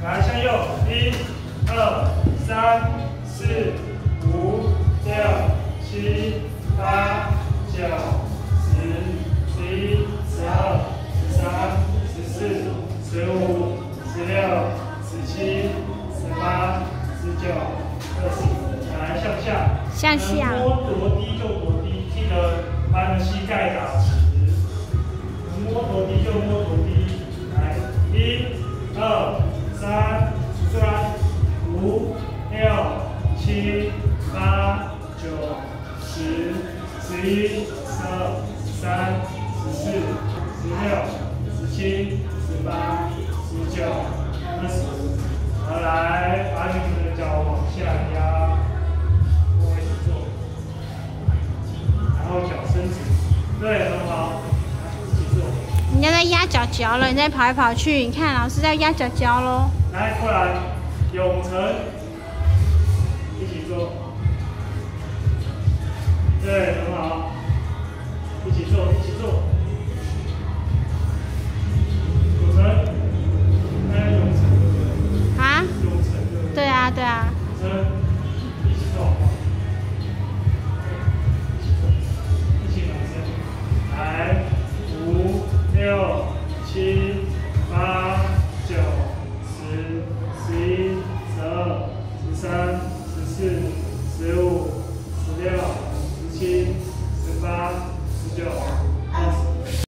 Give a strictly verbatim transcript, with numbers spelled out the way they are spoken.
来向右，一、二、三、四、五、六、七、八、九、十、十一、十二、十三、十四、十五、十六、十七、十八、十九、二十。来向下， 向下。 能摸多低就多低，记得把你的膝盖打直。能摸多低就摸多低。来，一、二、三、三、五、六、七、八、九、十、十一、十二、十三、十四、十六、十七、十八、十九、二十。好，来，把你们的脚往下压，我一起做，然后脚伸直，对，很好，一起做。 人家在压脚脚了，你在跑来跑去，你看老师在压脚脚喽。 来，过来，永成，一起做，对，很好，一起做，一起做。永成，那永成， 啊？ 永成， 对啊，对啊。 永成，一起做。